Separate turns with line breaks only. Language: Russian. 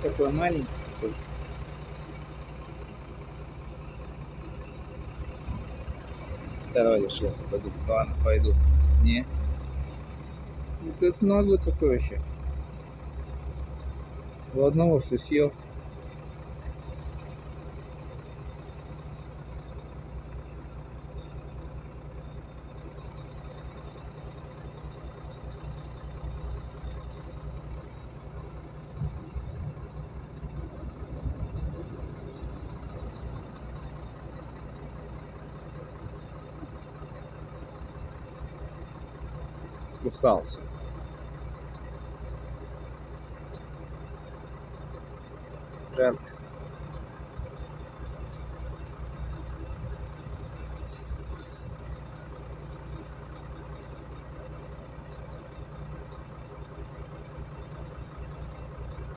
такой маленький. Второй решил, пойду, ладно, пойду. Не. И тут много такое еще. У одного все съел. Устался. Жарко.